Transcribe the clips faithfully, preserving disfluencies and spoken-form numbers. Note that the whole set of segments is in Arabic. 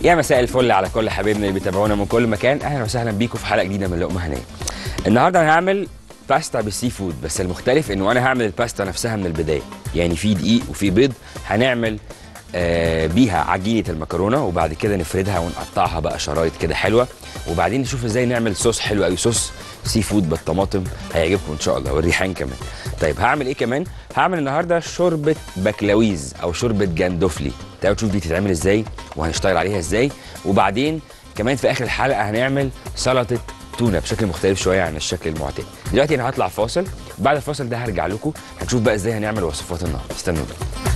يا مساء الفل على كل حبايبنا اللي بيتابعونا من كل مكان. اهلا وسهلا بيكم في حلقه جديده من لقمه هنيه. النهارده انا هعمل باستا بالسي فود، بس المختلف انه انا هعمل الباستا نفسها من البدايه، يعني في دقيق وفي بيض هنعمل آه بيها عجينه المكرونه، وبعد كده نفردها ونقطعها بقى شرايط كده حلوه، وبعدين نشوف ازاي نعمل صوص حلو قوي، صوص سي فود بالطماطم هيعجبكم ان شاء الله، والريحان كمان. طيب هعمل ايه كمان؟ هعمل النهارده شوربه بكلاويز او شوربه جندوفلي. تعالوا نشوف دي تتعمل ازاي وهنشتغل عليها ازاي، وبعدين كمان في اخر الحلقه هنعمل سلطه تونه بشكل مختلف شويه عن الشكل المعتاد. دلوقتي انا هطلع فاصل، بعد الفاصل ده هرجع لكم هنشوف بقى ازاي هنعمل وصفات النهارده. استنوني.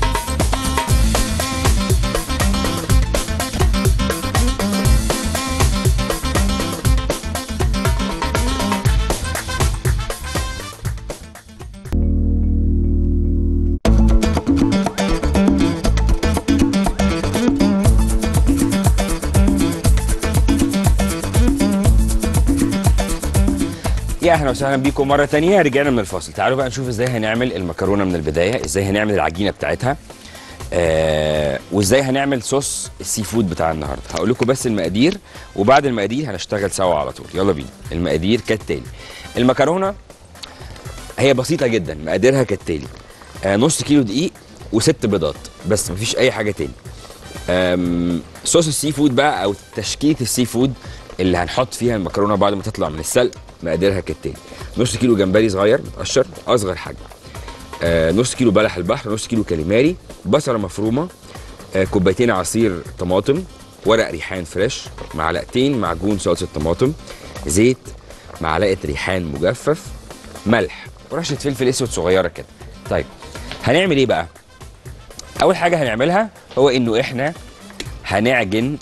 يا اهلا وسهلا بيكم مره ثانيه، رجعنا من الفاصل. تعالوا بقى نشوف ازاي هنعمل المكرونه من البدايه، ازاي هنعمل العجينه بتاعتها، آه وازاي هنعمل صوص السي فود بتاع النهارده. هقول لكم بس المقادير، وبعد المقادير هنشتغل سوا على طول. يلا بينا. المقادير كالتالي: المكرونه هي بسيطه جدا، مقاديرها كالتالي: آه نص كيلو دقيق وست بيضات بس، مفيش اي حاجه تاني. صوص السي فود بقى او تشكيله السي فود اللي هنحط فيها المكرونه بعد ما تطلع من السلق، مقاديرها كالتالي: نص كيلو جمبري صغير متقشر اصغر حجم، آه نص كيلو بلح البحر، نص كيلو كاليماري، بصله مفرومه، آه كوبايتين عصير طماطم، ورق ريحان فريش، معلقتين معجون صلصه طماطم، زيت، معلقه ريحان مجفف، ملح، ورشه فلفل اسود صغيره كده. طيب هنعمل ايه بقى؟ اول حاجه هنعملها هو انه احنا هنعجن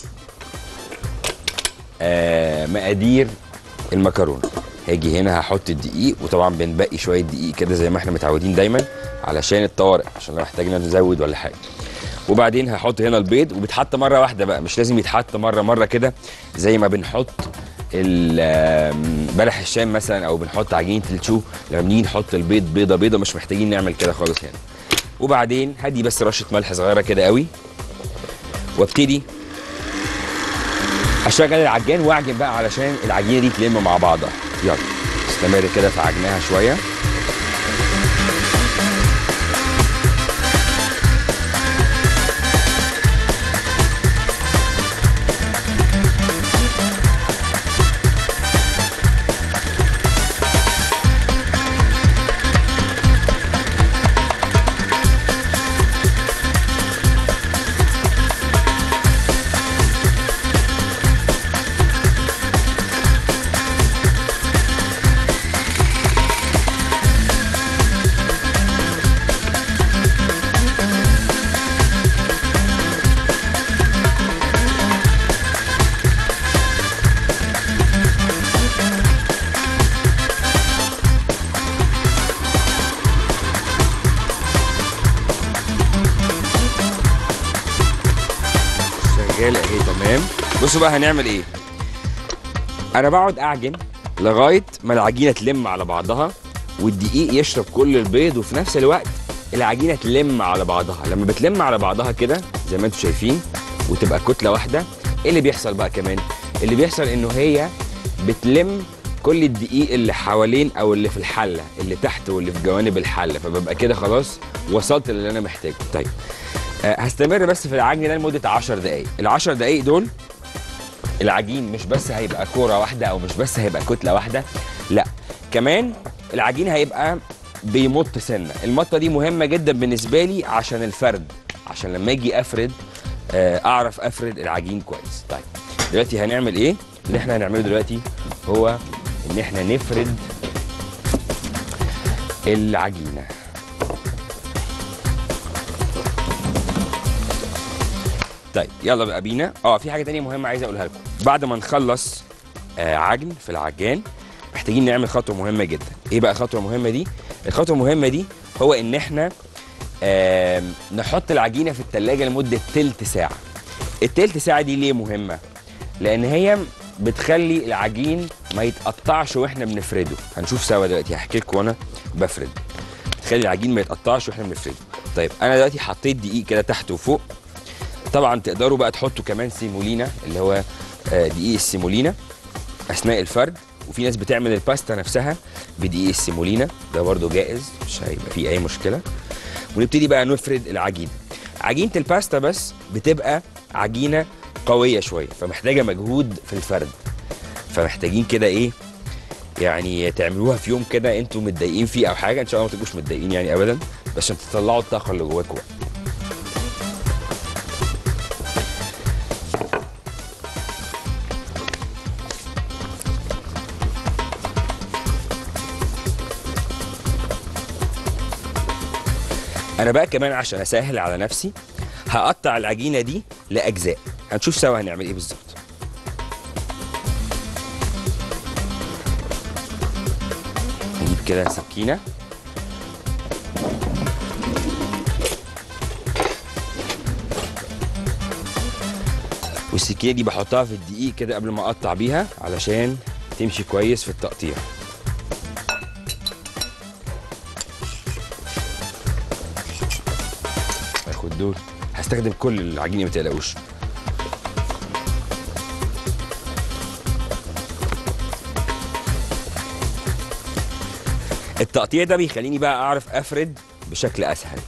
آه مقادير المكرونه. هاجي هنا هحط الدقيق، وطبعا بنبقي شويه دقيق كده زي ما احنا متعودين دايما علشان الطوارئ، عشان لو احتاجنا نزود ولا حاجه. وبعدين هحط هنا البيض، وبيتحط مره واحده بقى، مش لازم يتحط مره مره كده زي ما بنحط بلح الشام مثلا او بنحط عجينه الشو. لما بنيجي نحط البيض بيضه بيضه مش محتاجين نعمل كده خالص هنا. وبعدين هدي بس رشه ملح صغيره كده قوي، وابتدي اشغل العجان واعجن بقى علشان العجينه دي تلم مع بعضها. يلا استمر كده في عجنها شويه. شغاله اهي تمام. بصوا بقى هنعمل ايه. انا بقعد اعجن لغايه ما العجينه تلم على بعضها، والدقيق يشرب كل البيض، وفي نفس الوقت العجينه تلم على بعضها. لما بتلم على بعضها كده زي ما انتم شايفين وتبقى كتله واحده، ايه اللي بيحصل بقى كمان؟ اللي بيحصل انه هي بتلم كل الدقيق اللي حوالين او اللي في الحله اللي تحت واللي في جوانب الحله، فببقى كده خلاص وصلت للي انا محتاجه. طيب أه هستمر بس في العجن ده لمده عشر دقائق. العشر دقائق دول العجين مش بس هيبقى كوره واحده او مش بس هيبقى كتله واحده، لا كمان العجين هيبقى بيمط سنه. المطه دي مهمه جدا بالنسبه لي عشان الفرد، عشان لما اجي افرد أه اعرف افرد العجين كويس. طيب دلوقتي هنعمل ايه؟ اللي احنا هنعمله دلوقتي هو ان احنا نفرد العجينه. طيب يلا بقى بينا. اه في حاجه تانية مهمه عايز اقولها لكم. بعد ما نخلص آه عجن في العجان محتاجين نعمل خطوه مهمه جدا. ايه بقى الخطوه المهمه دي؟ الخطوه المهمه دي هو ان احنا آه نحط العجينه في التلاجة لمده تلت ساعه. التلت ساعه دي ليه مهمه؟ لان هي بتخلي العجين ما يتقطعش واحنا بنفرده. هنشوف سوا دلوقتي، هحكي لكم وانا بفرد. بتخلي العجين ما يتقطعش واحنا بنفرده. طيب انا دلوقتي حطيت دقيق كده تحت وفوق، طبعا تقدروا بقى تحطوا كمان سيمولينا اللي هو دقيق السيمولينا اثناء الفرد، وفي ناس بتعمل الباستا نفسها بدقيق السيمولينا، ده برده جائز مش هيبقى فيه اي مشكله. ونبتدي بقى نفرد العجينه. عجينه الباستا بس بتبقى عجينه قويه شويه، فمحتاجه مجهود في الفرد، فمحتاجين كده ايه يعني تعملوها في يوم كده انتوا متضايقين فيه او حاجه، ان شاء الله ما تبقوش متضايقين يعني ابدا، بس عشان تطلعوا الطاقه اللي جواكم. انا بقى كمان عشان اسهل على نفسي هقطع العجينه دي لاجزاء، هنشوف سوا هنعمل ايه بالظبط. نجيب كده سكينه والسكينه دي بحطها في الدقيق كده قبل ما اقطع بيها علشان تمشي كويس في التقطيع. هاخد دول، هستخدم كل العجينه ما تقلقوش. التقطيع ده بيخليني بقى اعرف افرد بشكل اسهل.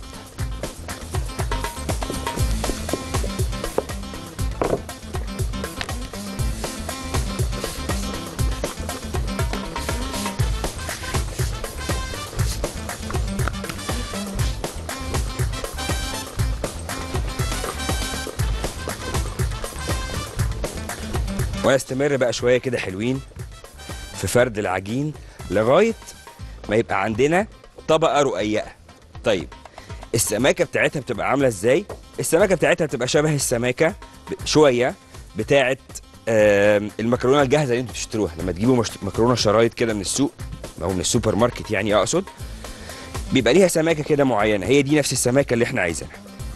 واستمر بقى شويه كده حلوين في فرد العجين لغايه ما يبقى عندنا طبقه رقيقه. طيب السماكه بتاعتها بتبقى عامله ازاي؟ السماكه بتاعتها بتبقى شبه السماكه شويه بتاعه المكرونه الجاهزه اللي انتوا بتشتروها. لما تجيبوا مكرونه شرايط كده من السوق او من السوبر ماركت يعني اقصد، بيبقى ليها سماكه كده معينه، هي دي نفس السماكه اللي احنا عايزينها.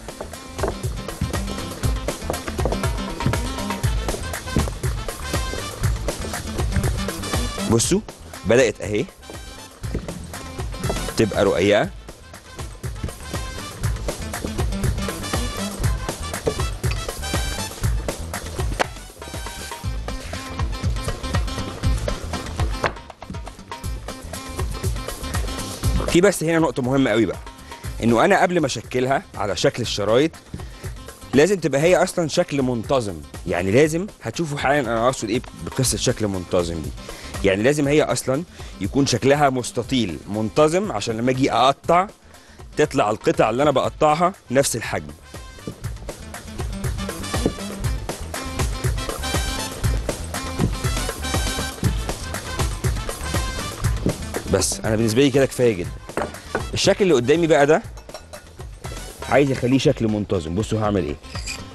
بصوا بدأت اهي تبقى رقيقة. في بس هنا نقطة مهمة قوي بقى، انه انا قبل ما اشكلها على شكل الشرايط لازم تبقى هي اصلا شكل منتظم. يعني لازم هتشوفوا حاليا انا اقصد ايه بقصة شكل منتظم دي، يعني لازم هي اصلا يكون شكلها مستطيل منتظم عشان لما اجي اقطع تطلع القطع اللي انا بقطعها نفس الحجم. بس انا بالنسبه لي كده كفايه جدا. الشكل اللي قدامي بقى ده عايز اخليه شكل منتظم. بصوا هعمل ايه.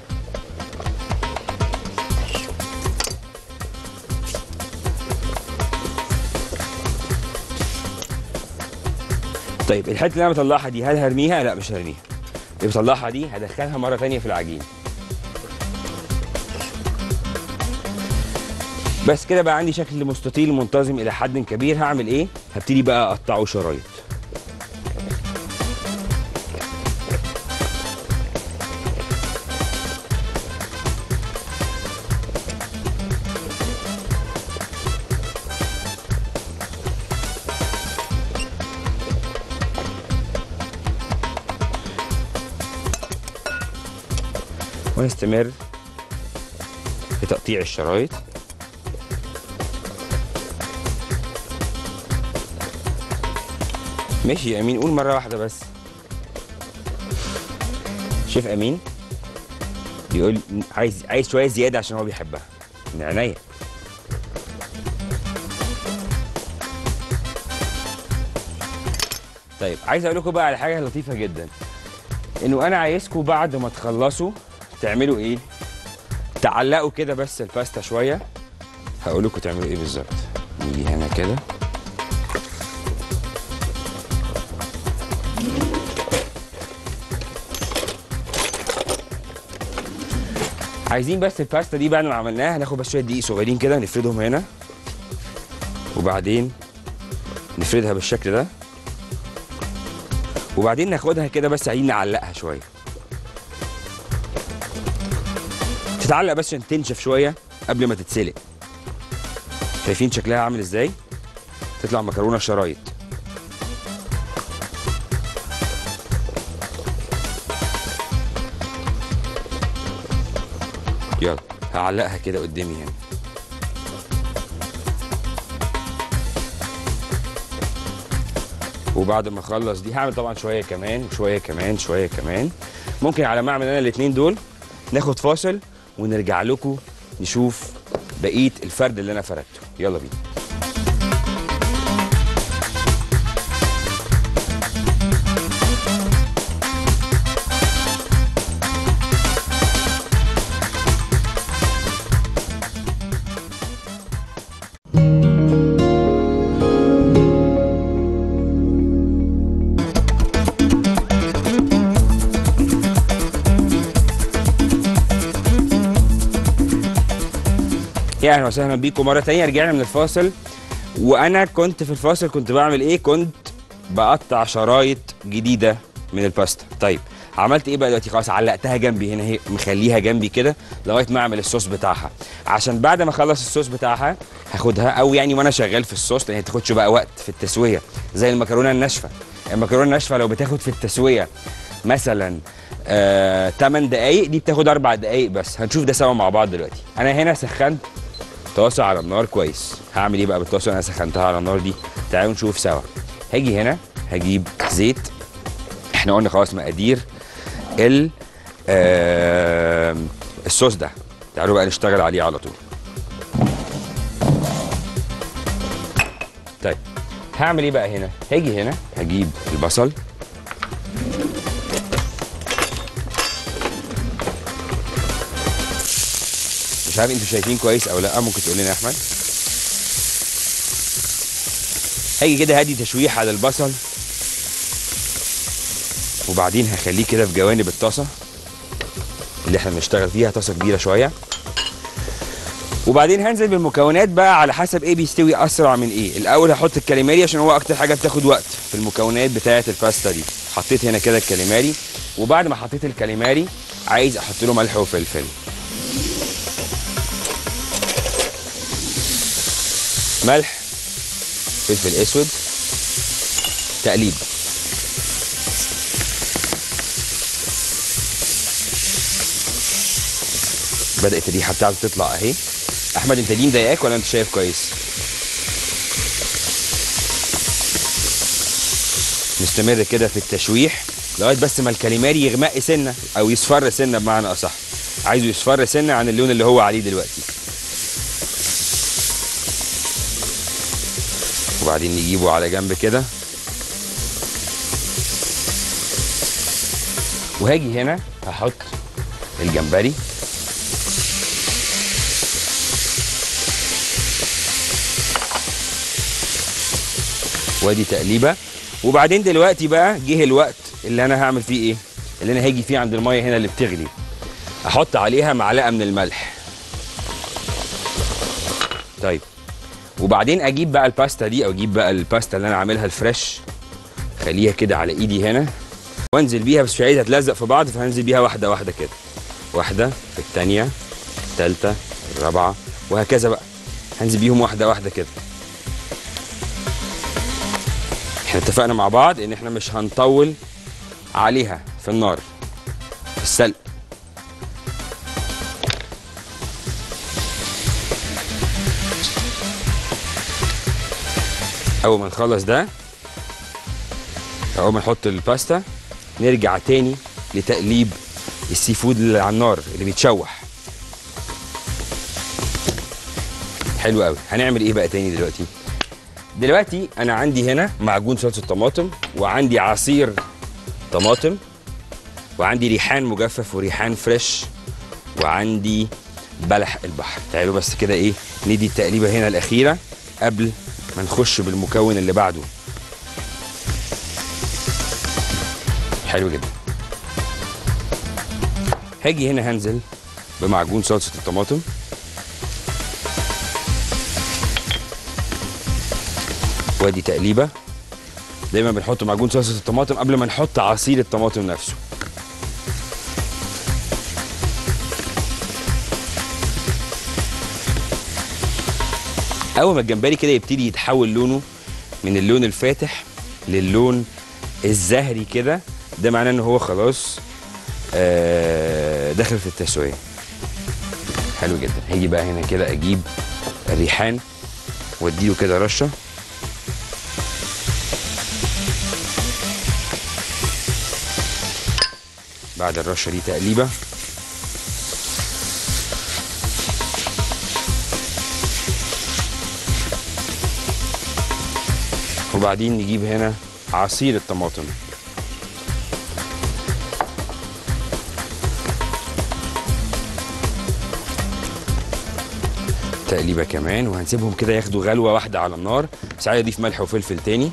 طيب الحته اللي انا بطلعها دي هل هرميها؟ لا مش هرميها. اللي بطلعها دي هدخلها مره ثانيه في العجين. بس كده بقى عندي شكل مستطيل منتظم الى حد كبير. هعمل ايه؟ هبتدي بقى اقطعه شرايط. ونستمر في تقطيع الشرايط. ماشي يا امين، قول مره واحده بس. شيف امين بيقول عايز عايز شويه زياده عشان هو بيحبها. من عينيا. طيب عايز اقول لكم بقى على حاجه لطيفه جدا، انه انا عايزكم بعد ما تخلصوا تعملوا ايه؟ تعلقوا كده بس الباستا شويه. هقول لكم تعملوا ايه بالظبط. نيجي هنا كده عايزين بس الباستا دي بعد ما عملناها هناخد بس شويه دقيق صغيرين كده نفردهم هنا، وبعدين نفردها بالشكل ده، وبعدين ناخدها كده بس عايزين نعلقها شويه. هتتعلق بس عشان تنشف شويه قبل ما تتسلق. شايفين شكلها عامل ازاي؟ تطلع مكرونه شرايط. يلا هعلقها كده قدامي هنا. وبعد ما اخلص دي هعمل طبعا شويه كمان شويه كمان شويه كمان. ممكن على ما اعمل انا الاثنين دول ناخد فاصل ونرجع لكم نشوف بقيه الفرد اللي انا فردته. يلا بينا. يا اهلا وسهلا بيكم مره ثانيه. رجعنا من الفاصل، وانا كنت في الفاصل كنت بعمل ايه؟ كنت بقطع شرايط جديده من الباستا. طيب عملت ايه بقى دلوقتي؟ خلاص علقتها جنبي هنا، هي مخليها جنبي كده لغايه ما اعمل الصوص بتاعها، عشان بعد ما اخلص الصوص بتاعها هاخدها، او يعني وانا شغال في الصوص، لان هي تاخدش بقى وقت في التسويه زي المكرونه الناشفه. المكرونه الناشفه لو بتاخد في التسويه مثلا آه ثماني دقايق، دي بتاخد اربع دقايق بس. هنشوف ده سوا مع بعض دلوقتي. انا هنا سخنت طاسه على النار كويس. هعمل ايه بقى بالطاسه اللي انا سخنتها على النار دي؟ تعالوا نشوف سوا. هاجي هنا هجيب زيت. احنا قلنا خلاص مقادير ال آه الصوص ده. تعالوا بقى نشتغل عليه على طول. طيب هعمل ايه بقى هنا؟ هاجي هنا هجيب البصل، مش عارف انتوا شايفين كويس او لا، ممكن تقول لنا يا احمد. هاجي كده هادي تشويح على البصل، وبعدين هخليه كده في جوانب الطاسه اللي احنا بنشتغل فيها، طاسه كبيره شويه. وبعدين هنزل بالمكونات بقى على حسب ايه بيستوي اسرع من ايه. الاول هحط الكاليماري عشان هو اكتر حاجه بتاخد وقت في المكونات بتاعه الباستا دي. حطيت هنا كده الكاليماري، وبعد ما حطيت الكاليماري عايز احط له ملح وفلفل. ملح، فلفل اسود، تقليب. بدأت الريحه بتاعته تطلع اهي. احمد انت دي مضايقاك ولا انت شايف كويس؟ نستمر كده في التشويح لغايه بس ما الكاليماري يغمق سنه او يصفر سنه بمعنى اصح. عايزه يصفر سنه عن اللون اللي هو عليه دلوقتي. وبعدين نجيبه على جنب كده. وهاجي هنا هحط الجمبري. وادي تقليبه. وبعدين دلوقتي بقى جه الوقت اللي انا هعمل فيه ايه؟ اللي انا هاجي فيه عند الميه هنا اللي بتغلي، احط عليها معلقه من الملح. طيب وبعدين اجيب بقى الباستا دي، او اجيب بقى الباستا اللي انا عاملها الفريش، خليها كده على ايدي هنا وانزل بيها، بس مش عايزها تلزق في بعض، فهنزل بيها واحده واحده كده. واحده، الثانيه، الثالثه، الرابعه، وهكذا بقى. هنزل بيهم واحده واحده كده. احنا اتفقنا مع بعض ان احنا مش هنطول عليها في النار في السلق. اول ما نخلص ده، اول ما نحط الباستا، نرجع تاني لتقليب السي فود اللي على النار اللي بيتشوح. حلو قوي. هنعمل ايه بقى تاني دلوقتي؟ دلوقتي انا عندي هنا معجون صلصه طماطم، وعندي عصير طماطم، وعندي ريحان مجفف وريحان فريش، وعندي بلح البحر. تعالوا بس كده ايه ندي التقليبه هنا الاخيره قبل ما نخش بالمكون اللي بعده. حلو جدا. هاجي هنا هنزل بمعجون صلصه الطماطم، وادي تقليبه. دايما بنحط معجون صلصه الطماطم قبل ما نحط عصير الطماطم نفسه. اول ما الجمبري كده يبتدي يتحول لونه من اللون الفاتح للون الزهري كده، ده معناه ان هو خلاص آه داخل في التسويه. حلو جدا. هيجي بقى هنا كده اجيب الريحان واديله كده رشه، بعد الرشه دي تقليبه، وبعدين نجيب هنا عصير الطماطم، تقليبه كمان، وهنسيبهم كده ياخدوا غلوه واحده على النار. ساعات اضيف ملح وفلفل تاني،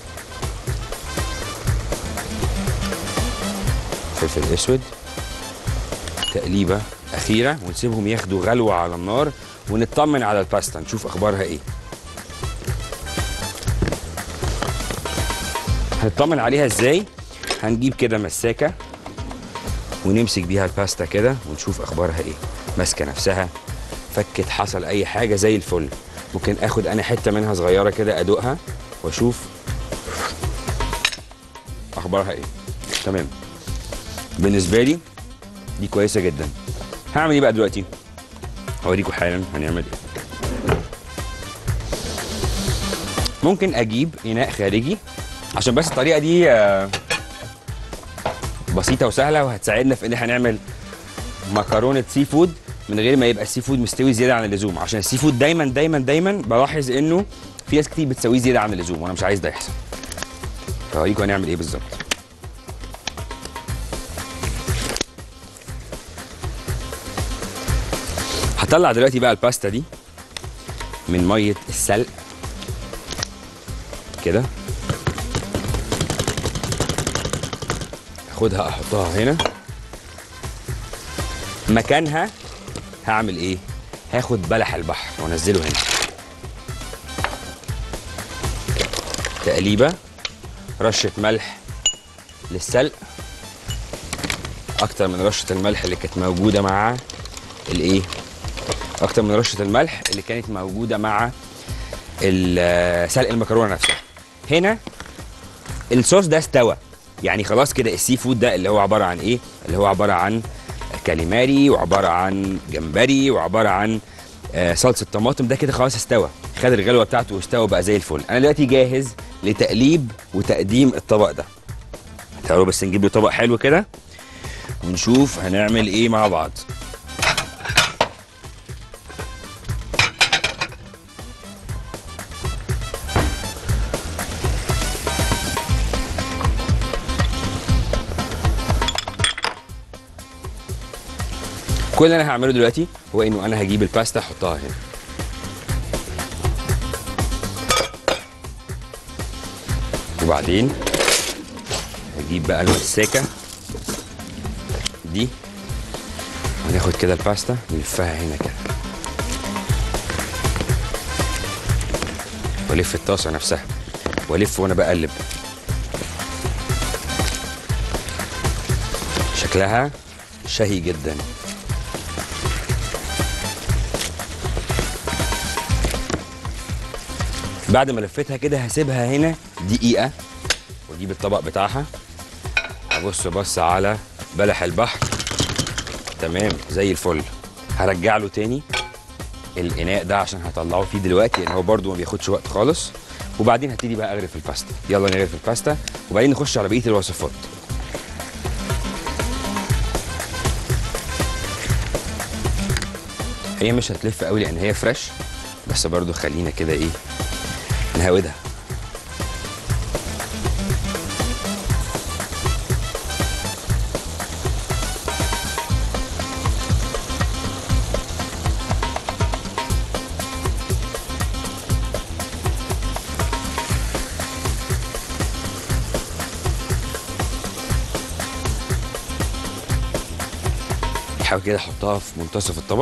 فلفل اسود، تقليبه اخيره، ونسيبهم ياخدوا غلوه على النار ونطمن على الباستا نشوف اخبارها ايه. هنطمن عليها ازاي؟ هنجيب كده مساكه ونمسك بيها الباستا كده ونشوف اخبارها ايه، ماسكه نفسها، فكت، حصل اي حاجه زي الفل. ممكن اخد انا حته منها صغيره كده ادوقها واشوف اخبارها ايه. تمام، بالنسبه لي دي كويسه جدا. هعمل ايه بقى دلوقتي؟ هوريكم حالا هنعمل ايه. ممكن اجيب اناء خارجي عشان بس الطريقه دي بسيطه وسهله وهتساعدنا في ان احنا نعمل مكرونه سي فود من غير ما يبقى السي فود مستوي زياده عن اللزوم، عشان السي فود دايما دايما دايما بلاحظ انه في ناس كتير بتسويه زياده عن اللزوم وانا مش عايز ده يحصل. فهوريكم هنعمل ايه بالظبط. هطلع دلوقتي بقى الباستا دي من ميه السلق كده، اخدها احطها هنا مكانها. هعمل ايه؟ هاخد بلح البحر وانزله هنا، تقليبه، رشه ملح للسلق، اكتر من رشه الملح اللي كانت موجوده مع الايه اكتر من رشه الملح اللي كانت موجوده مع سلق المكرونه نفسها. هنا الصوص ده استوى، يعني خلاص كده السي فود ده اللي هو عباره عن ايه؟ اللي هو عباره عن كاليماري وعباره عن جمبري وعباره عن آه صلصه طماطم، ده كده خلاص استوى، خد الغلوه بتاعته واستوى بقى زي الفل. انا دلوقتي جاهز لتقليب وتقديم الطبق ده. تعالوا بس نجيب له طبق حلو كده ونشوف هنعمل ايه مع بعض. كل اللي انا هعمله دلوقتي هو انه انا هجيب الباستا احطها هنا، وبعدين هجيب بقى المساكه دي وناخد كده الباستا نلفها هنا كده والف الطاسه نفسها والف وانا بقلب. شكلها شهي جدا. بعد ما لفيتها كده هسيبها هنا دقيقة واجيب الطبق بتاعها، ابص بص على بلح البحر، تمام زي الفل. هرجع له تاني الاناء ده عشان هطلعه فيه دلوقتي لان هو برده ما بياخدش وقت خالص، وبعدين هبتدي بقى اغرف الباستا. يلا نغرف الباستا وبعدين نخش على بقية الوصفات. هي مش هتلف قوي لان هي فريش، بس برضو خلينا كده ايه نهودها. حاول كده احطها في منتصف الطبق.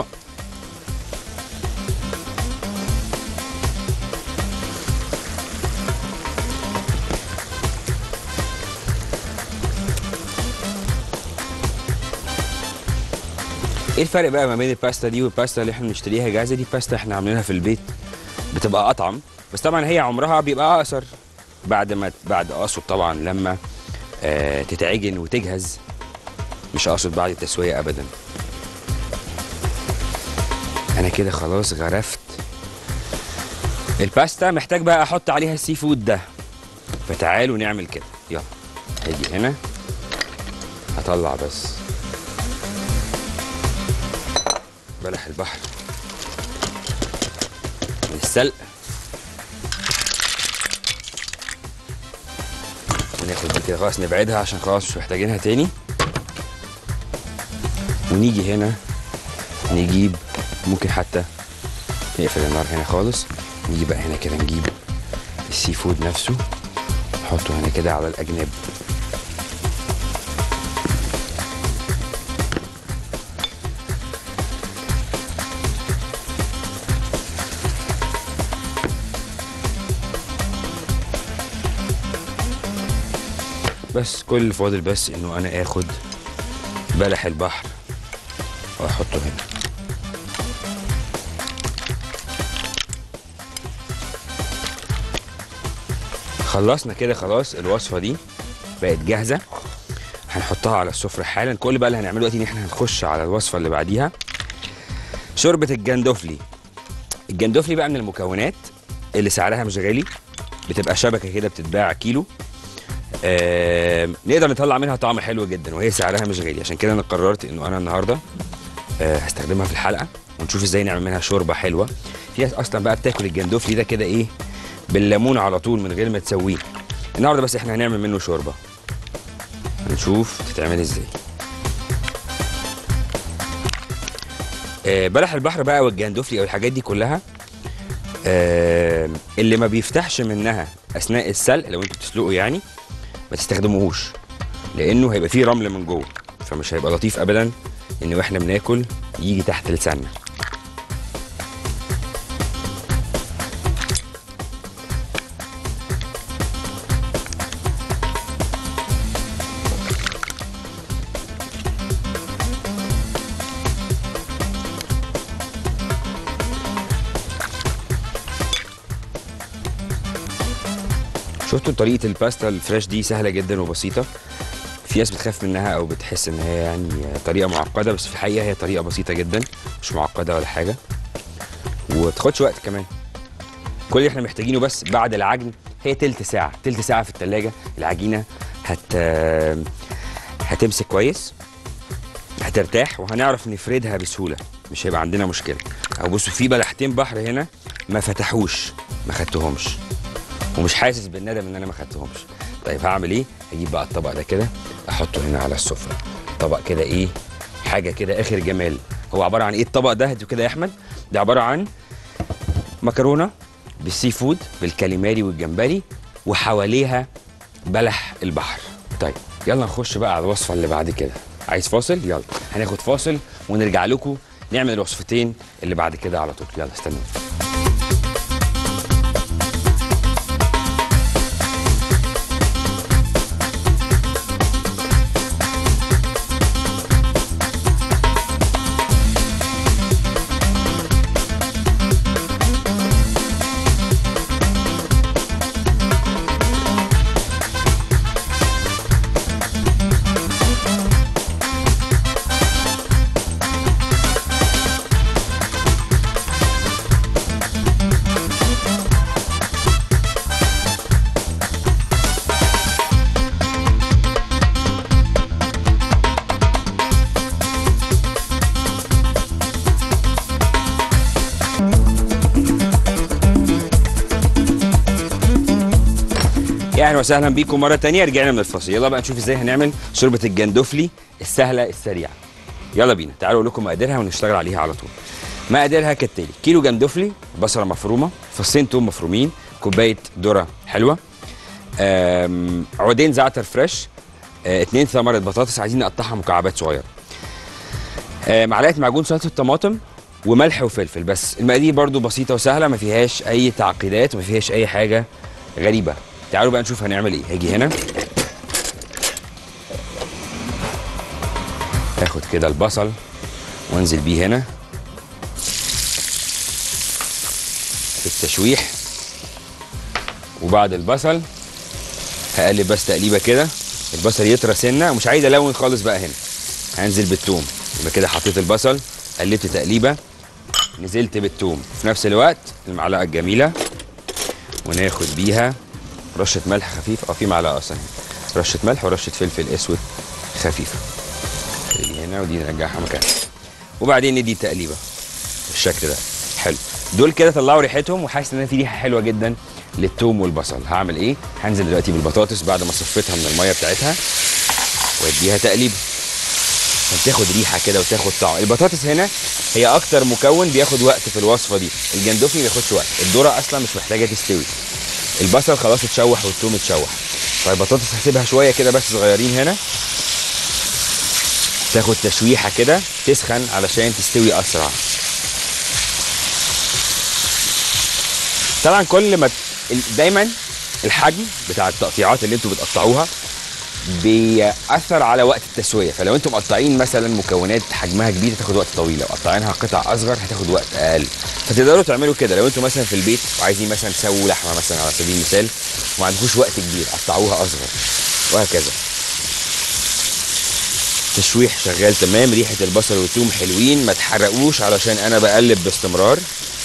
ايه الفرق بقى ما بين الباستا دي والباستا اللي احنا بنشتريها جاهزه؟ دي باستا احنا عاملينها في البيت بتبقى اطعم، بس طبعا هي عمرها بيبقى اقصر بعد ما بعد اقصد طبعا لما آه تتعجن وتجهز، مش اقصد بعد التسويه ابدا. انا كده خلاص غرفت الباستا، محتاج بقى احط عليها السي فود ده، فتعالوا نعمل كده. يلا هاجي هنا هطلع بس بلح البحر من السلق، وناخد دي كده خلاص نبعدها عشان خلاص مش محتاجينها تاني. ونيجي هنا نجيب، ممكن حتى نقفل النار هنا خالص، نيجي بقى هنا كده نجيب السي فود نفسه نحطه هنا كده على الأجناب. بس كل اللي فاضل بس انه انا اخد بلح البحر واحطه هنا. خلصنا كده خلاص، الوصفه دي بقت جاهزه، هنحطها على السفره حالا. كل بقى اللي هنعمله دلوقتي ان احنا هنخش على الوصفه اللي بعديها، شوربه الجندوفلي. الجندوفلي بقى من المكونات اللي سعرها مش غالي، بتبقى شبكه كده بتتباع كيلو، آه نقدر نطلع منها طعم حلو جدا، وهي سعرها مش غالي. عشان كده انا قررت انه انا النهارده آه هستخدمها في الحلقه، ونشوف ازاي نعمل منها شوربه حلوه. في ناس اصلا بقى بتاكل الجندوفلي ده كده ايه بالليمون على طول من غير ما تسويه. النهارده بس احنا هنعمل منه شوربه، هنشوف تتعمل ازاي. آه بلح البحر بقى والجندوفلي او الحاجات دي كلها، آه اللي ما بيفتحش منها اثناء السلق، لو انتوا بتسلقوا يعني ما تستخدموهوش، لانه هيبقى فيه رمل من جوه، فمش هيبقى لطيف ابدا ان واحنا بناكل يجي تحت لساننا. شفتوا طريقة الباستا الفريش دي سهلة جدا وبسيطة. في ناس بتخاف منها او بتحس ان هي يعني طريقة معقدة، بس في الحقيقة هي طريقة بسيطة جدا، مش معقدة ولا حاجة، ومتاخدش وقت كمان. كل اللي احنا محتاجينه بس بعد العجن هي تلت ساعة، تلت ساعة في التلاجة العجينة هت هتمسك كويس، هترتاح، وهنعرف نفردها بسهولة، مش هيبقى عندنا مشكلة. او بصوا في بلحتين بحر هنا ما فتحوش، ما خدتهمش، ومش حاسس بالندم ان انا ما خدتهمش. طيب هعمل ايه؟ هجيب بقى الطبق ده كده احطه هنا على السفره، طبق كده ايه، حاجه كده اخر جمال. هو عباره عن ايه الطبق ده؟ هاتوا كده يا احمد. ده عباره عن مكرونه بالسي فود بالكاليماري والجمبري، وحواليها بلح البحر. طيب يلا نخش بقى على الوصفه اللي بعد كده. عايز فاصل؟ يلا هناخد فاصل ونرجع لكم نعمل الوصفتين اللي بعد كده على طول. يلا استنوا. يا اهلا وسهلا بيكم مره ثانيه، رجعنا من الفاصل. يلا بقى نشوف ازاي هنعمل شوربه الجندوفلي السهله السريعه. يلا بينا، تعالوا اقول لكم مقاديرها ونشتغل عليها على طول. مقاديرها كالتالي: كيلو جندوفلي، بصله مفرومه، فصين توم مفرومين، كوبايه ذره حلوه، عودين زعتر فريش، اتنين ثمره بطاطس عايزين نقطعها مكعبات صغيره، معلقه معجون سلطه طماطم، وملح وفلفل. بس المقادير برده بسيطه وسهله، ما فيهاش اي تعقيدات وما فيهاش اي حاجه غريبه. تعالوا بقى نشوف هنعمل ايه. هاجي هنا اخد كده البصل وانزل بيه هنا، في التشويح. وبعد البصل هقلب بس تقليبه كده، البصل يطرى سنه، ومش عايز الون خالص بقى. هنا هنزل بالثوم، يبقى كده حطيت البصل، قلبت تقليبه، نزلت بالثوم في نفس الوقت المعلقه الجميله، وناخد بيها رشه ملح خفيف. اه في معلقه اصلا، رشه ملح ورشه فلفل اسود خفيفه. دي هنا ودي نرجعها مكانها، وبعدين ندي تقليبه بالشكل ده. حلو، دول كده طلعوا ريحتهم، وحاسس ان في ريحه حلوه جدا للثوم والبصل. هعمل ايه؟ هنزل دلوقتي بالبطاطس بعد ما صفيتها من الميه بتاعتها، واديها تقليبه عشان تاخد ريحه كده وتاخد طعم. البطاطس هنا هي اكتر مكون بياخد وقت في الوصفه دي، الجندوفلي ما بياخدش وقت، الذره اصلا مش محتاجه تستوي، البصل خلاص اتشوح والثوم اتشوح، فالبطاطس هسيبها شويه كده بس صغيرين هنا، تاخد تشويحه كده تسخن علشان تستوي اسرع. طبعا كل ما دايما الحجم بتاع التقطيعات اللي انتوا بتقطعوها بيأثر على وقت التسويه، فلو انتم مقطعين مثلا مكونات حجمها كبير هتاخد وقت طويل، لو قطعينها قطع اصغر هتاخد وقت اقل. فتقدروا تعملوا كده لو انتم مثلا في البيت وعايزين مثلا تسووا لحمه مثلا على سبيل المثال وما عندكوش وقت كبير، قطعوها اصغر وهكذا. تشويح شغال تمام، ريحه البصل والثوم حلوين، ما تحرقوش علشان انا بقلب باستمرار.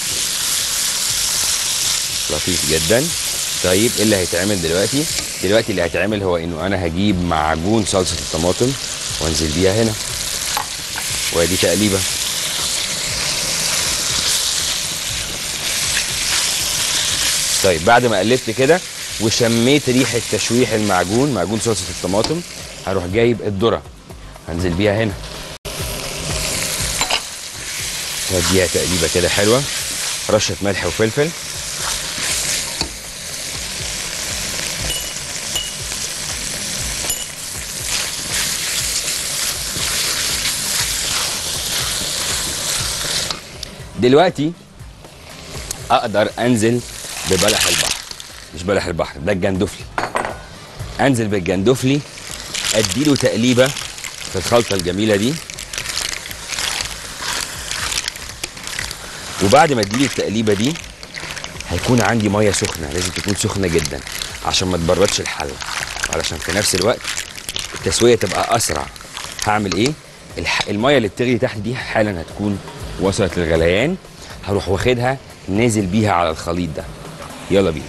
لطيف جدا. طيب ايه اللي هيتعمل دلوقتي؟ دلوقتي اللي هيتعمل هو انه انا هجيب معجون صلصه الطماطم وانزل بيها هنا، وادي تقليبه. طيب بعد ما قلبت كده وشميت ريحه تشويح المعجون، معجون صلصه الطماطم، هروح جايب الذره هنزل بيها هنا، واديها تقليبه كده حلوه، رشه ملح وفلفل. دلوقتي اقدر انزل ببلح البحر، مش بلح البحر ده الجندوفلي، انزل بالجندوفلي اديله تقليبه في الخلطه الجميله دي. وبعد ما اديله التقليبه دي هيكون عندي ميه سخنه، لازم تكون سخنه جدا عشان ما تبردش الحله، علشان في نفس الوقت التسويه تبقى اسرع. هعمل ايه؟ الح... الميه اللي بتغلي تحت دي حالا هتكون وصلت للغليان، هروح واخدها نازل بيها على الخليط ده. يلا بينا.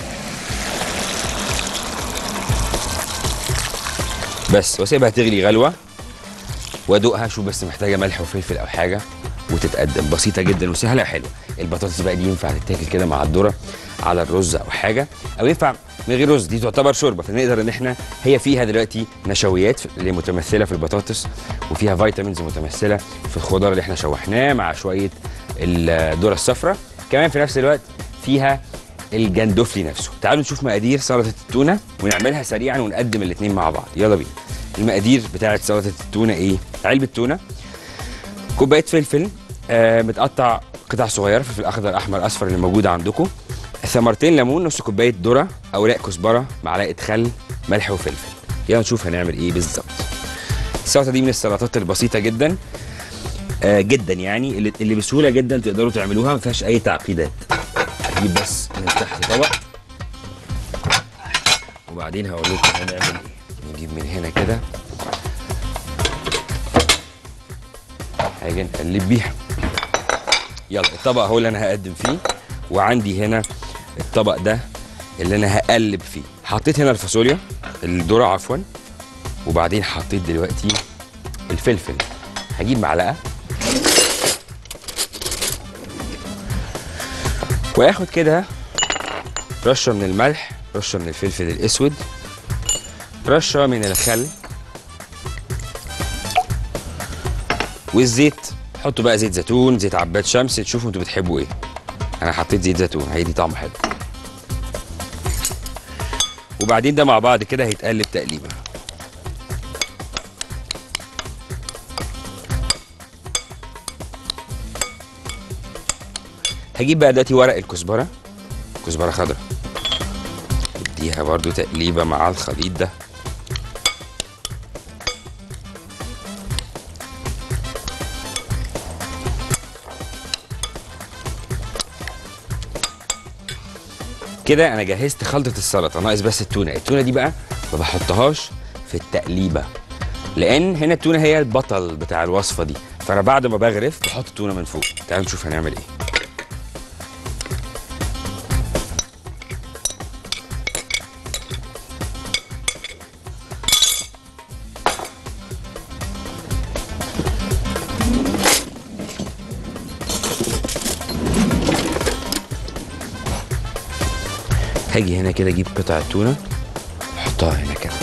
بس واسيبها تغلي غلوه وادوقها، شوف بس محتاجه ملح وفلفل او حاجه وتتقدم. بسيطه جدا وسهله حلوه. البطاطس بقى دي ينفع تتاكل كده مع الذره على الرز او حاجه، او ينفع من غير رز، دي تعتبر شوربه، فنقدر ان احنا هي فيها دلوقتي نشويات اللي متمثله في البطاطس، وفيها فيتامينز متمثله في الخضار اللي احنا شوحناه مع شويه الذره الصفراء، كمان في نفس الوقت فيها الجندوفلي نفسه. تعالوا نشوف مقادير سلطه التونه ونعملها سريعا ونقدم الاثنين مع بعض. يلا بينا. المقادير بتاعه سلطه التونه ايه؟ علبه تونه، كوبايه فلفل آه متقطع قطع صغيره، فلفل اخضر احمر اصفر اللي موجوده عندكم، ثمرتين ليمون، نص كوبايه ذره، اوراق كزبره، معلقه خل، ملح وفلفل. يلا نشوف هنعمل ايه بالظبط. السلطه دي من السلطات البسيطه جدا آه جدا، يعني اللي, اللي بسهوله جدا تقدروا تعملوها، ما فيهاش اي تعقيدات. هجيب بس من تحت طبق وبعدين هقول لكم هنعمل ايه. نجيب من هنا كده حاجه نقلب بيها. يلا الطبق اهو اللي انا هقدم فيه، وعندي هنا الطبق ده اللي انا هقلب فيه. حطيت هنا الفاصوليا الذره عفوا، وبعدين حطيت دلوقتي الفلفل. هجيب معلقه واخد كده رشه من الملح، رشه من الفلفل الاسود، رشه من الخل، والزيت. حطوا بقى زيت زيتون، زيت عباد شمس، تشوفوا انتوا بتحبوا ايه. انا حطيت زيت زيتون، هيدي طعم حلو. وبعدين ده مع بعض كده هيتقلب تقليبه. هجيب بقى دلوقتي ورق الكزبره، كزبره خضراء، اديها برضو تقليبه مع الخليط ده. كده انا جهزت خلطه السلطه، ناقص بس التونه. التونه دي بقى ما بحطهاش في التقليبه، لان هنا التونه هي البطل بتاع الوصفه دي، فانا بعد ما بغرف بحط التونه من فوق. تعالوا نشوف هنعمل ايه. هاجي هنا كده اجيب قطع تونه احطها هنا كده.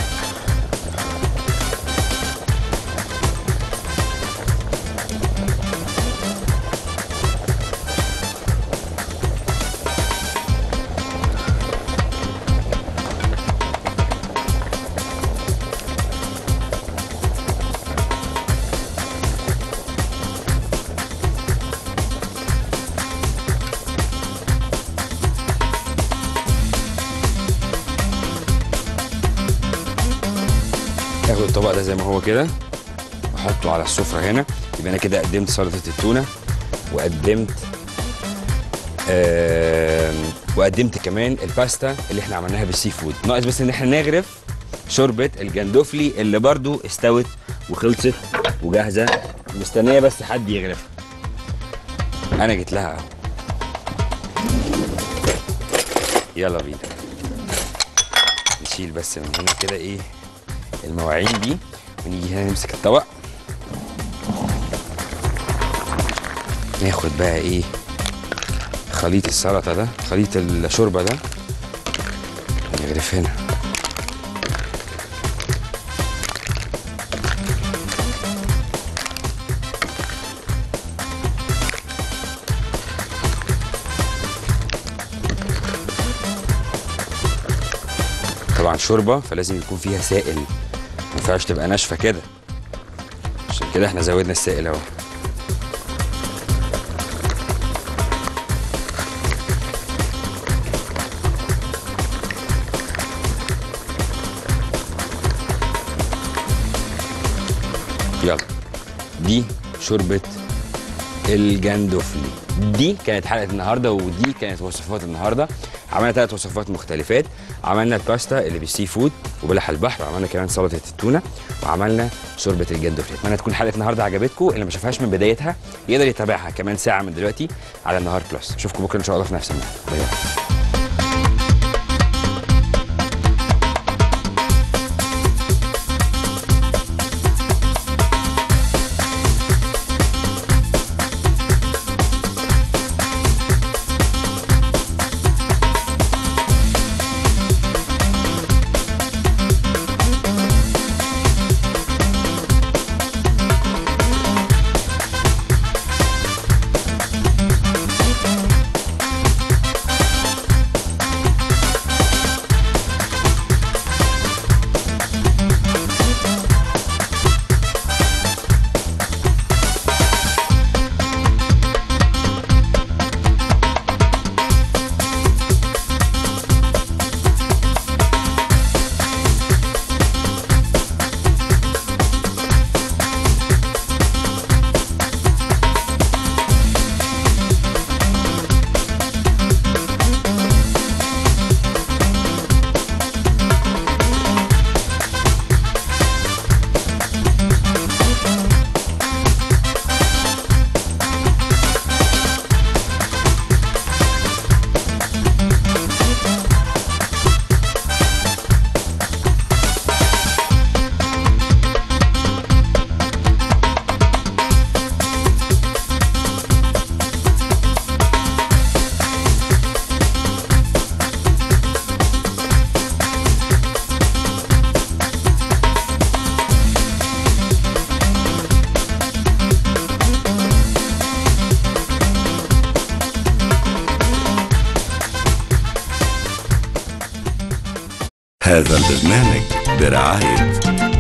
اخد الطبق ده زي ما هو كده واحطه على السفره هنا. يبقى انا كده قدمت سلطه التونه، وقدمت آه وقدمت كمان الباستا اللي احنا عملناها بالسي فود. ناقص بس ان احنا نغرف شوربه الجندوفلي اللي برضو استوت وخلصت وجاهزه مستنيه بس حد يغرفها. انا جيت لها اهو. يلا بينا نشيل بس من هنا كده ايه المواعين دي، ونيجي هنا نمسك الطبق ناخد بقى ايه خليط السلطه ده، خليط الشوربه ده، نغرف هنا. طبعا شوربه فلازم يكون فيها سائل، ما ينفعش تبقى ناشفه كده، عشان كده احنا زودنا السائل اهو. يلا دي شوربه الجندوفلي. دي كانت حلقه النهارده، ودي كانت وصفات النهارده. عملنا ثلاث وصفات مختلفات. عملنا الباستا اللي بالسي فود وبلح البحر، وعملنا كمان سلطه التونه، وعملنا شوربه الجندوفلي. اتمنى تكون حلقه النهارده عجبتكم. اللي ما شافهاش من بدايتها يقدر يتابعها كمان ساعه من دلوقتي على النهار بلس. اشوفكم بكره ان شاء الله في نفس الميعاد. باي باي. هذا البرنامج برعاية